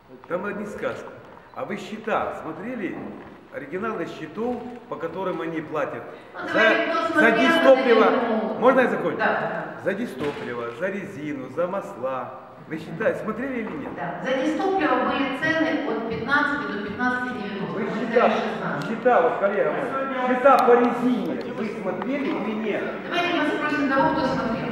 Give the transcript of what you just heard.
Там одни сказки. А вы счета смотрели? Оригиналы счетов, по которым они платят за дистопливо. Можно я закончу? Да. За дистопливо, за резину, за масла. Вы считаете, смотрели или нет? Да. За дистопливо были цены от 15 до 15,90. Вы счета, вот, коллега мой, счета по резине вы смотрели или нет? Давайте мы спросим того, кто смотрел.